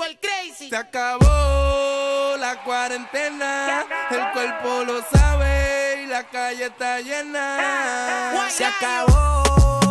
el crazy. Se acabó la cuarentena, el cuerpo lo sabe y la calle está llena. Se acabó